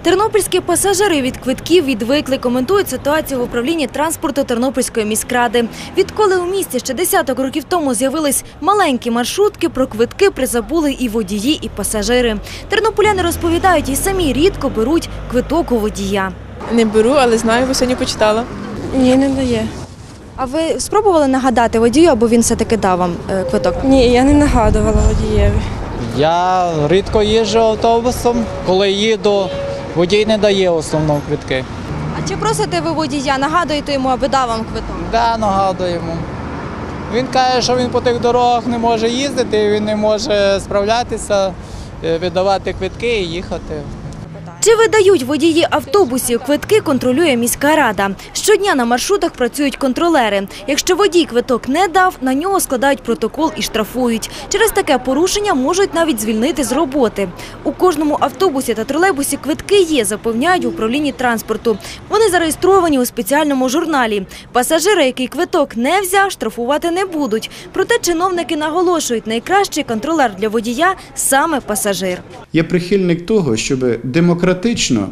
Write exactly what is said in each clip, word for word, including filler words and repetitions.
Тернопільські пасажири від квитків відвикли, коментують ситуацію в управлінні транспорту Тернопільської міськради. Відколи у місті ще десяток років тому з'явились маленькі маршрутки, про квитки призабули і водії, і пасажири. Тернополяни розповідають, і самі рідко беруть квиток у водія. Не беру, але знаю, бо сьогодні почитала. Ні, не дає. А ви спробували нагадати водію, або він все-таки дав вам квиток? Ні, я не нагадувала водієві. Я рідко їжджу автобусом. Коли їду, водій не дає основного квитки. А чи просите ви водія, нагадуєте йому, аби дав вам квиток? Да, нагадуємо. Він каже, що він по тих дорогах не може їздити, він не може справлятися, видавати квитки і їхати. Чи видають водії автобусів квитки, контролює міська рада. Щодня на маршрутах працюють контролери. Якщо водій квиток не дав, на нього складають протокол і штрафують. Через таке порушення можуть навіть звільнити з роботи. У кожному автобусі та тролейбусі квитки є, запевняють в управлінні транспорту. Вони зареєстровані у спеціальному журналі. Пасажира, який квиток не взяв, штрафувати не будуть. Проте чиновники наголошують, найкращий контролер для водія – саме пасажир. Я прихильник того, щоб демократично,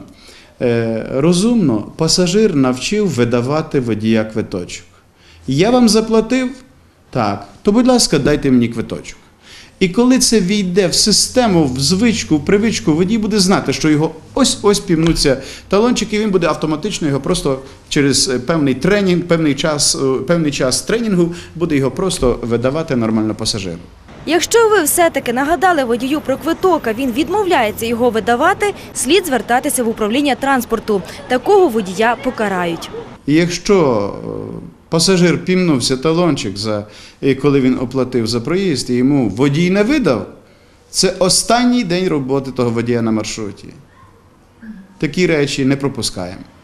розумно пасажир навчив видавати водія квиточок. Я вам заплатив? Так. То, будь ласка, дайте мені квиточок. І коли це війде в систему, в звичку, в привичку, водій буде знати, що його ось-ось пімнуться талончики, і він буде автоматично його просто через певний тренінг, певний час, певний час тренінгу буде його просто видавати нормально пасажиру. Якщо ви все-таки нагадали водію про квиток, а він відмовляється його видавати, слід звертатися в управління транспорту. Такого водія покарають. І якщо пасажир пімнувся талончик, за, коли він оплатив за проїзд, і йому водій не видав, це останній день роботи того водія на маршруті. Такі речі не пропускаємо.